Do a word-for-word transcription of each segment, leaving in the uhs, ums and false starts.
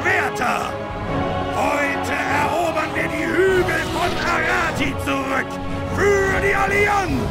Schwerter! Heute erobern wir die Hügel von Arathi zurück! Für die Allianz!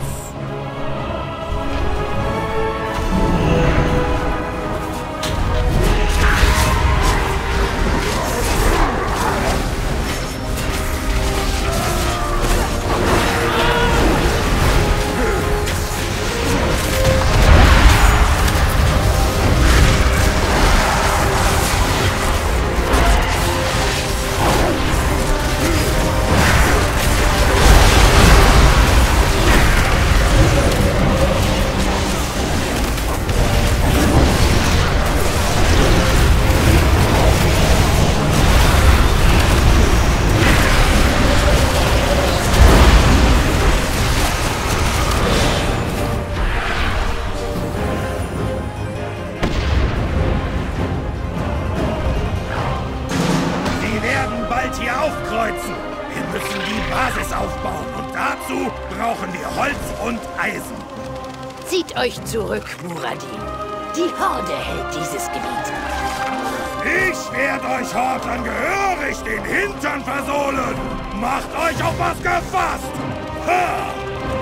Zieht euch zurück, Muradin. Die Horde hält dieses Gebiet. Ich werde euch Hortern gehörig den Hintern versohlen. Macht euch auf was gefasst. Ha!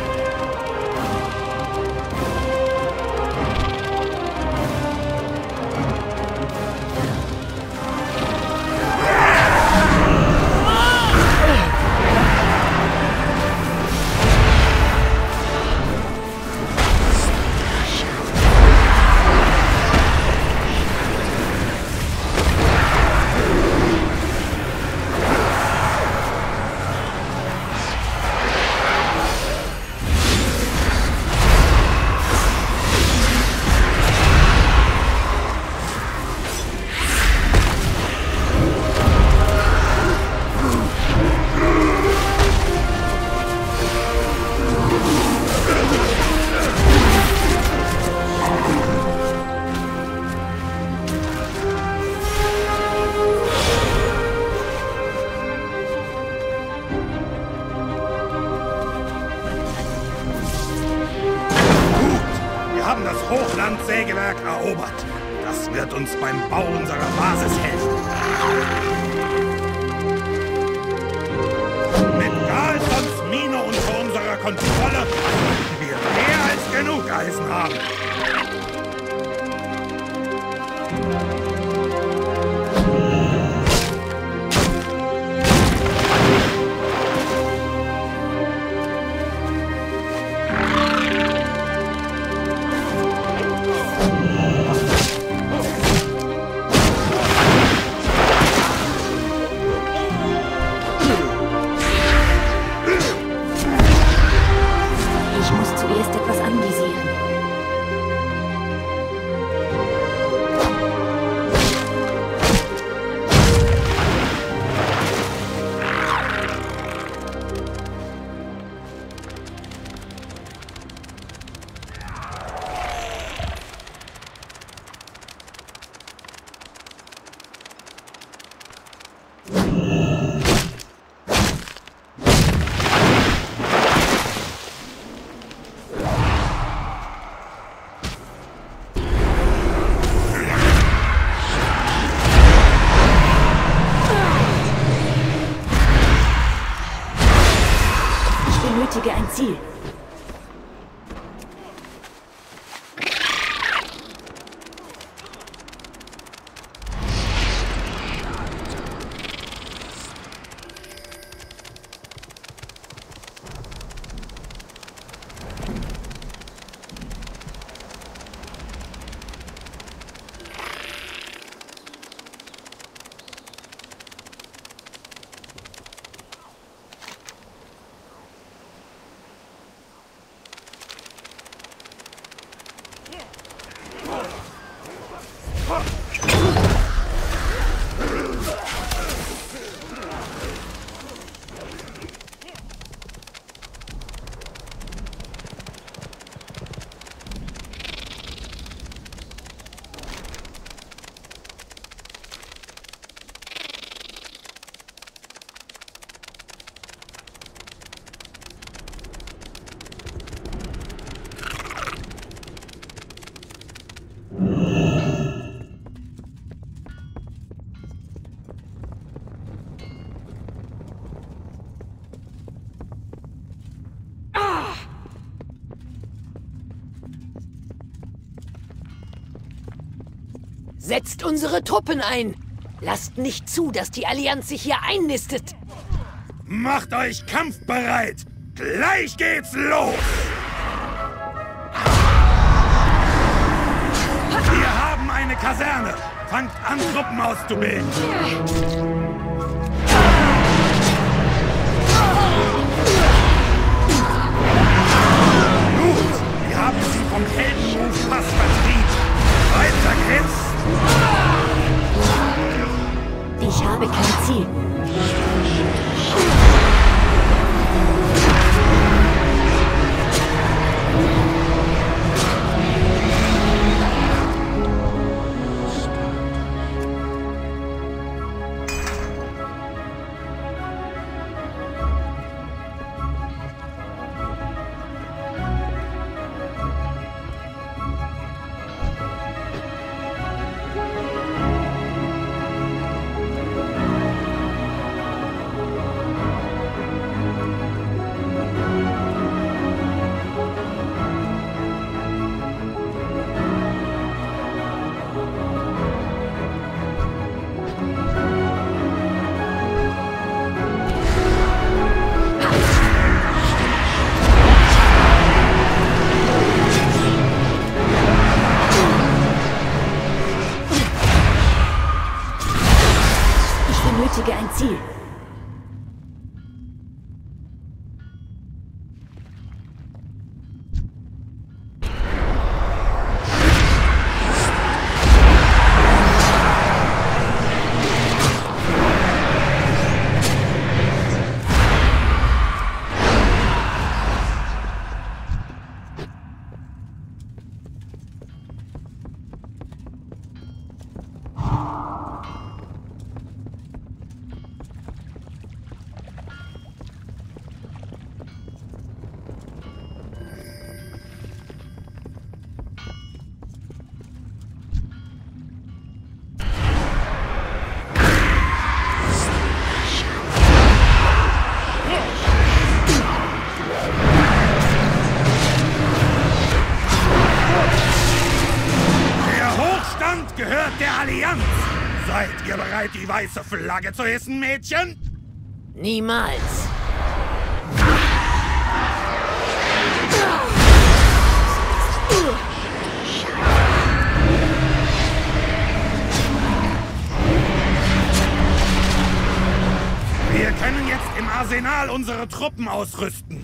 Hochlandsägewerk erobert. Das wird uns beim Bau unserer Basis helfen. Mit Galsons Mine unter unserer Kontrolle sollten wir mehr als genug Eisen haben. Ein Ziel. Setzt unsere Truppen ein! Lasst nicht zu, dass die Allianz sich hier einnistet! Macht euch kampfbereit! Gleich geht's los! Wir haben eine Kaserne! Fangt an, Truppen auszubilden! Gut, wir haben sie vom Heldenruf fast vertrieben. Weiter geht's! Ich habe kein Ziel. Ein Ziel. Gehört der Allianz! Seid ihr bereit, die weiße Flagge zu hissen, Mädchen? Niemals! Wir können jetzt im Arsenal unsere Truppen ausrüsten.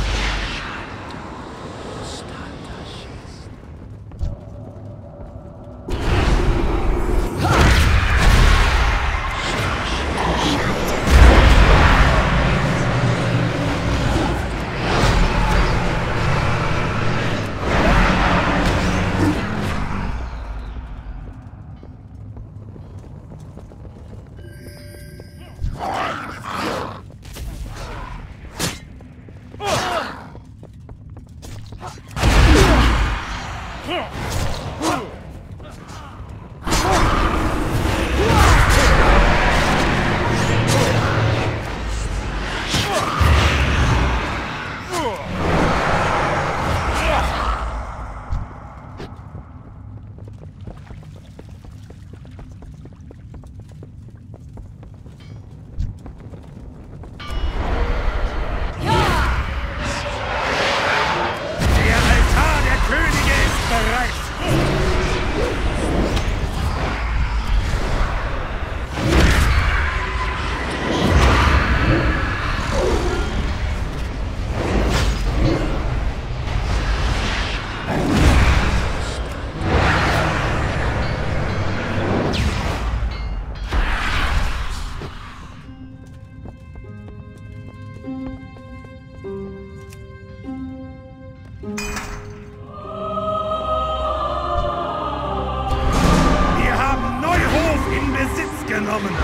genommen.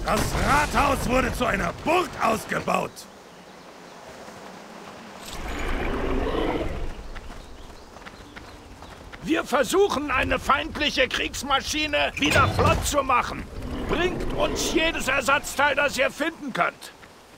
Das Rathaus wurde zu einer Burg ausgebaut. Wir versuchen, eine feindliche Kriegsmaschine wieder flott zu machen. Bringt uns jedes Ersatzteil, das ihr finden könnt.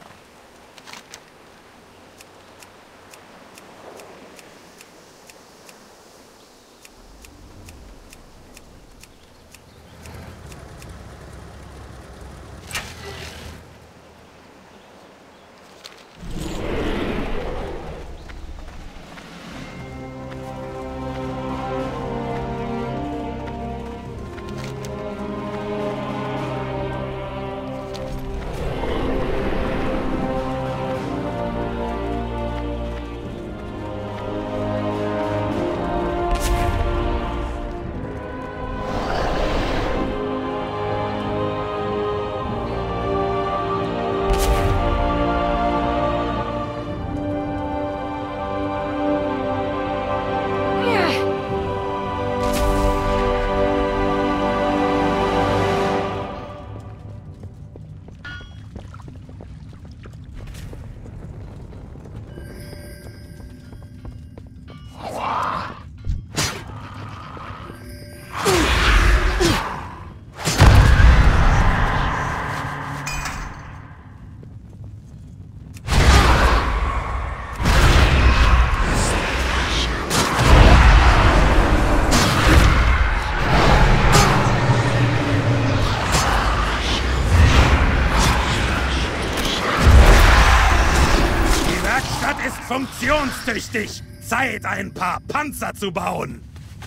Funktionstüchtig. Zeit, ein paar Panzer zu bauen.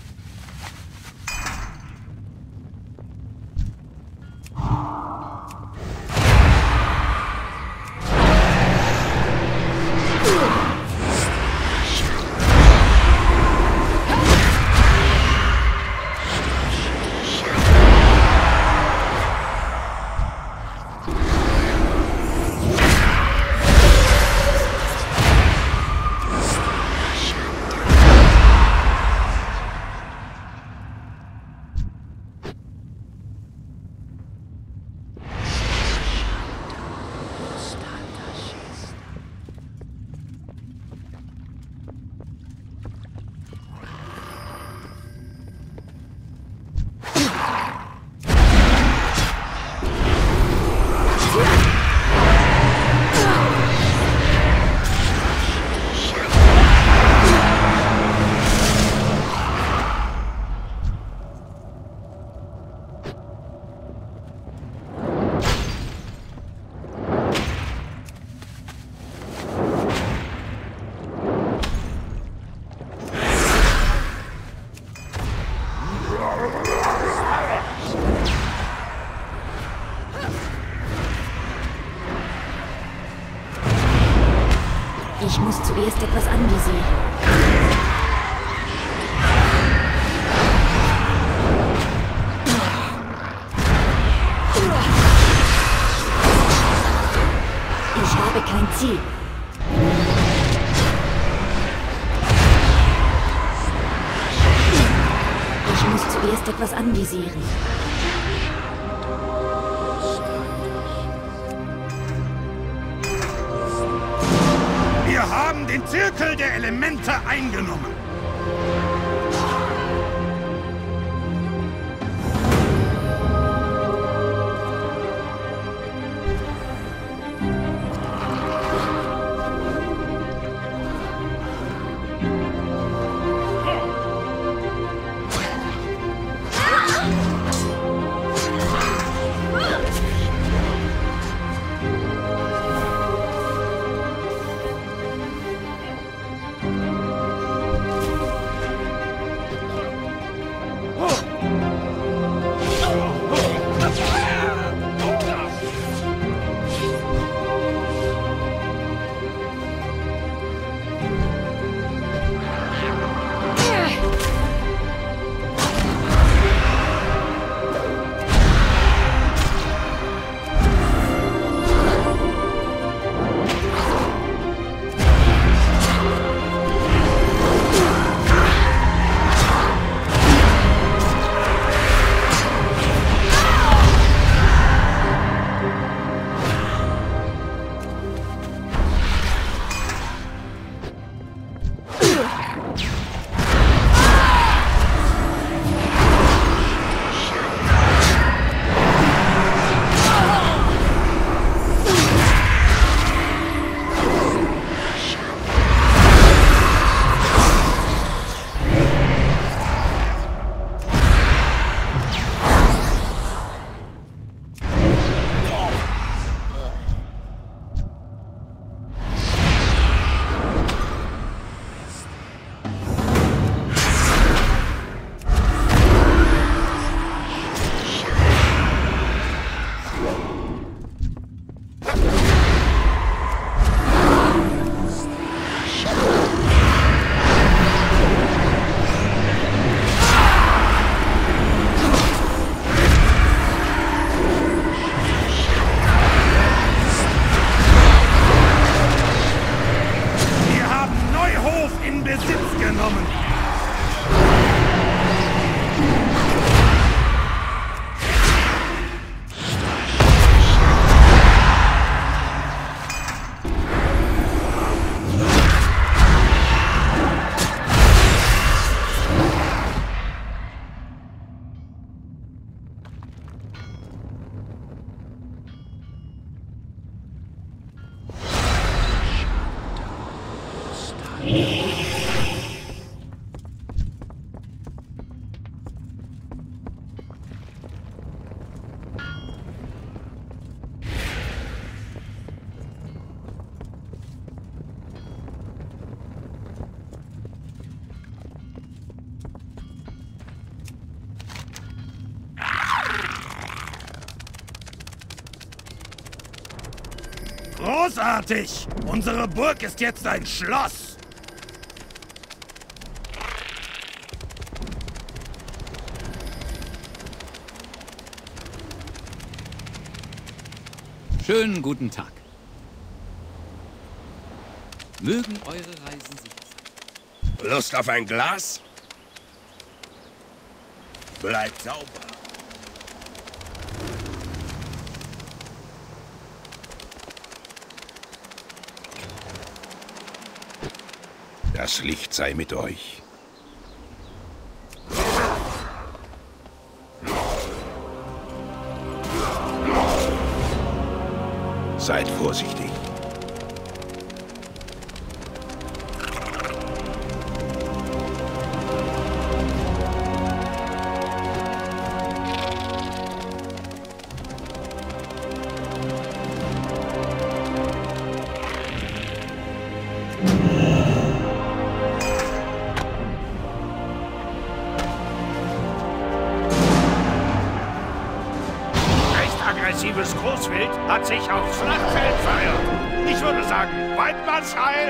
Ich muss zuerst etwas anvisieren. Ich habe kein Ziel. Ich muss zuerst etwas anvisieren. Wir haben den Zirkel der Elemente eingenommen. Großartig! Unsere Burg ist jetzt ein Schloss! Schönen guten Tag. Mögen eure Reisen sicher sein. Lust auf ein Glas? Bleibt sauber. Das Licht sei mit euch. Seid vorsichtig. Aggressives Großwild hat sich aufs Schlachtfeld verirrt. Ich würde sagen, Weidmanns Heil!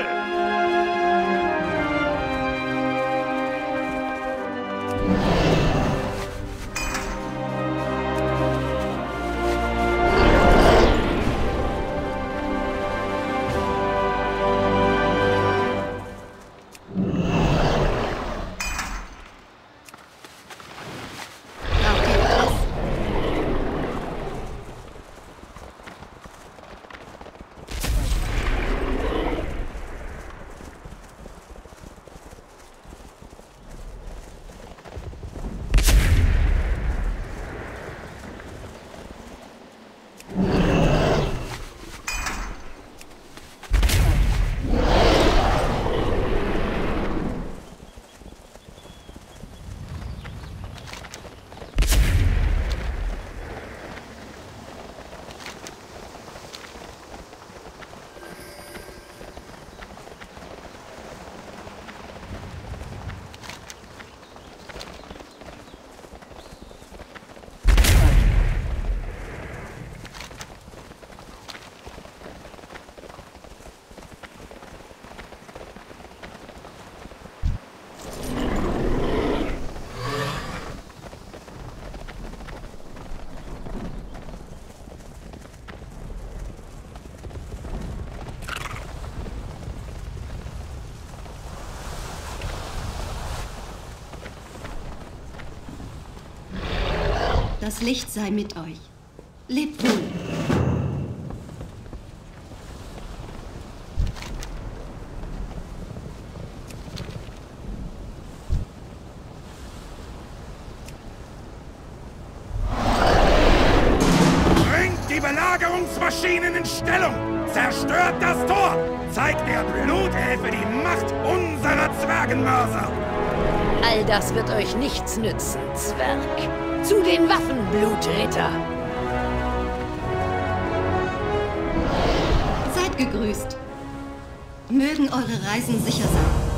Das Licht sei mit euch. Lebt wohl. Bringt die Belagerungsmaschinen in Stellung! Zerstört das Tor! Zeigt der Blutelfe die Macht unserer Zwergenmörser! All das wird euch nichts nützen, Zwerg. Zu den Waffen, Blutritter! Seid gegrüßt. Mögen eure Reisen sicher sein.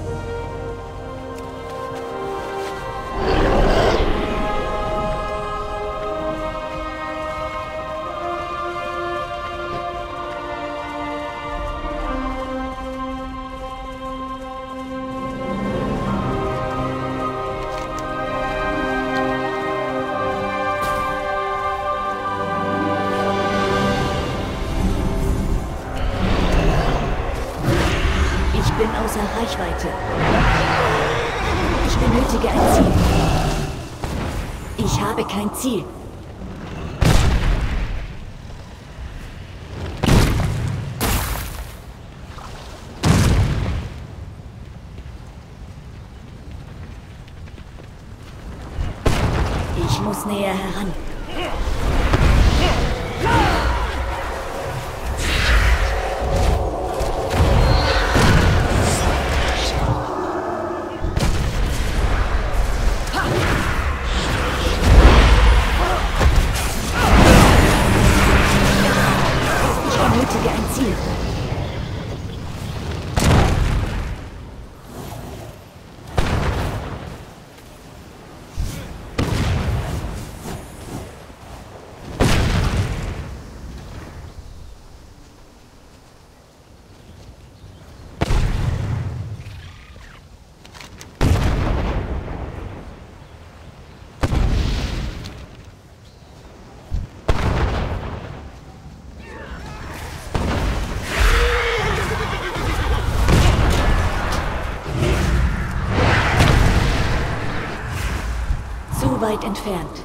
Ich bin außer Reichweite. Ich benötige ein Ziel. Ich habe kein Ziel. Ich muss näher heran. weit entfernt.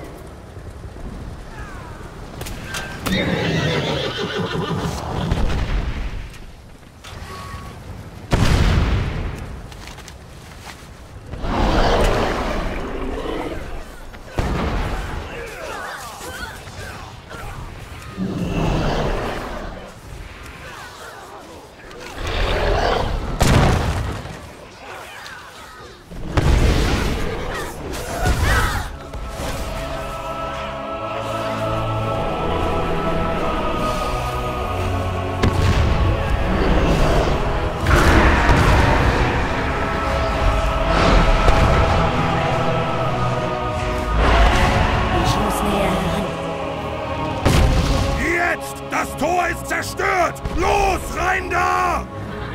Das Tor ist zerstört! Los, rein da!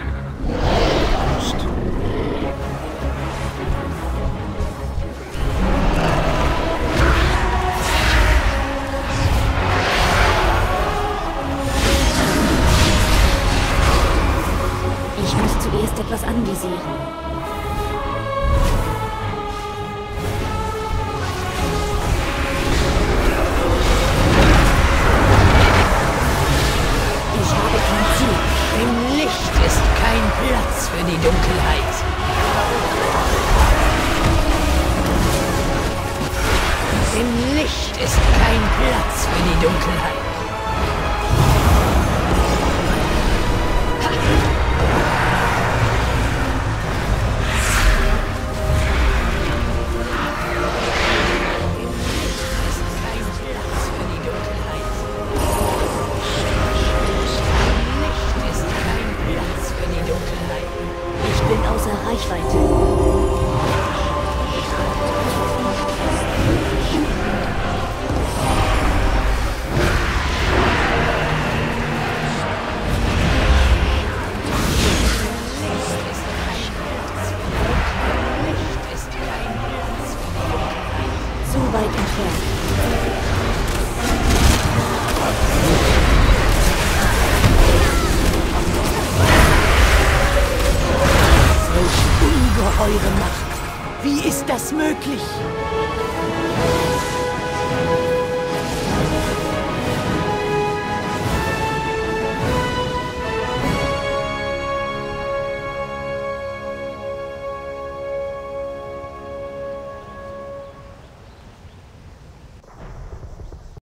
Ich muss zuerst etwas anvisieren. Im Licht ist kein Platz für die Dunkelheit. Im Licht ist kein Platz für die Dunkelheit. Eure Macht. Wie ist das möglich?